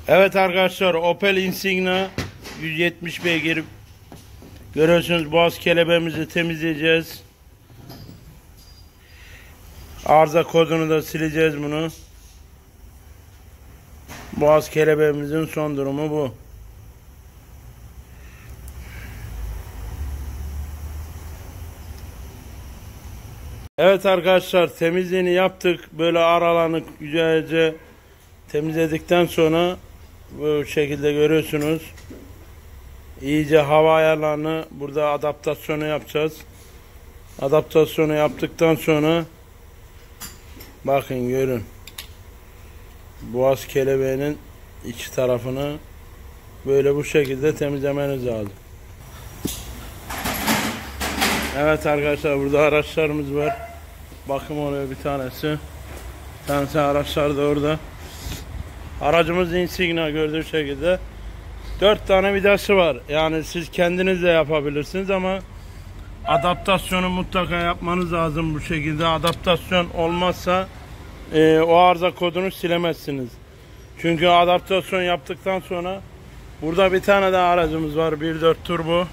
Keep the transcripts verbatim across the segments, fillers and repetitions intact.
Evet arkadaşlar, Opel Insignia yüz yetmiş beygir. Görüyorsunuz, boğaz kelebeğimizi temizleyeceğiz. Arıza kodunu da sileceğiz bunu. Boğaz kelebeğimizin son durumu bu. Evet arkadaşlar, temizliğini yaptık. Böyle aralarını güzelce temizledikten sonra bu şekilde görüyorsunuz. İyice hava ayarlarını burada adaptasyonu yapacağız. Adaptasyonu yaptıktan sonra bakın, görün. Boğaz kelebeğinin iki tarafını böyle bu şekilde temizlemeniz lazım. Evet arkadaşlar, burada araçlarımız var. Bakın oraya bir tanesi. Bir tanesi araçlar da orada. Aracımız Insignia, gördüğü şekilde. Dört tane vidası var. Yani siz kendiniz de yapabilirsiniz ama adaptasyonu mutlaka yapmanız lazım bu şekilde. Adaptasyon olmazsa e, o arıza kodunu silemezsiniz. Çünkü adaptasyon yaptıktan sonra burada bir tane daha aracımız var. bir nokta dört turbo.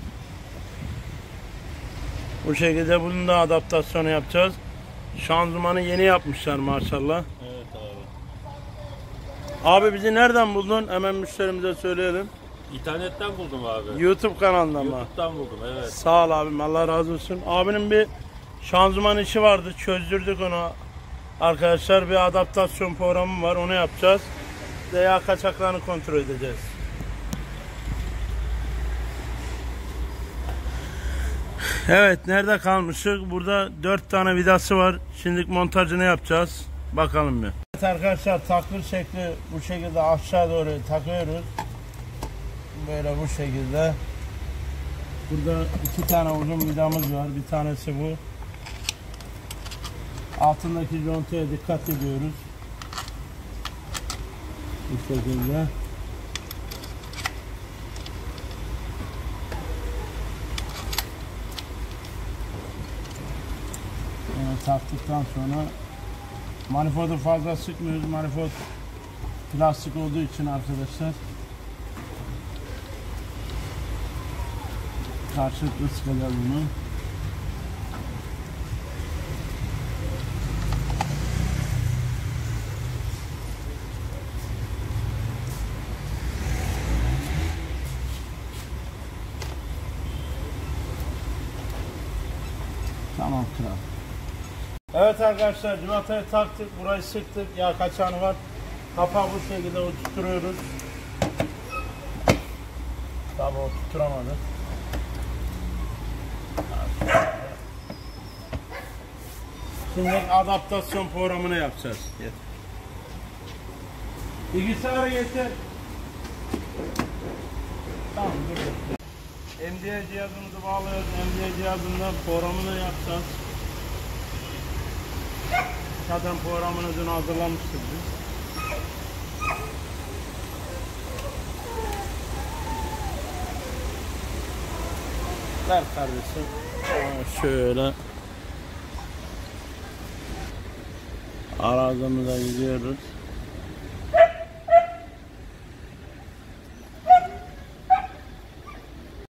Bu şekilde bunun da adaptasyonu yapacağız. Şanzımanı yeni yapmışlar maşallah. Evet abi. Abi bizi nereden buldun? Hemen müşterimize söyleyelim. İnternetten buldum abi. YouTube kanalından mı? YouTube'dan buldum, evet. Sağ ol abim, Allah razı olsun. Abinin bir şanzıman işi vardı, çözdürdük onu. Arkadaşlar, bir adaptasyon programı var, onu yapacağız. Yağ kaçaklarını kontrol edeceğiz. Evet, nerede kalmıştık? Burada dört tane vidası var. Şimdi montajını yapacağız. Bakalım bir. Evet arkadaşlar, takır şekli bu şekilde aşağı doğru takıyoruz. Böyle bu şekilde. Burada iki tane uzun vidamız var. Bir tanesi bu. Altındaki contaya dikkat ediyoruz. Bu şekilde. Yani taktıktan sonra manifoldu fazla sıkmıyoruz. Manifold plastik olduğu için arkadaşlar karşılıklı sıkacağız bunu. Tamam kral. Evet arkadaşlar, civatayı taktık, burayı sıktık, yağ kaçağını var. Kapağı bu şekilde oturtuyoruz. Tabi oturtturamadık. Şimdi adaptasyon programını yapacağız. Bilgisayarı getir. Tamam, dur. M D I cihazımızı bağlıyoruz. M D I cihazında programını yapacağız. Zaten programını dün hazırlamıştık biz. Ver kardeşim. Şöyle arazimize gidiyoruz.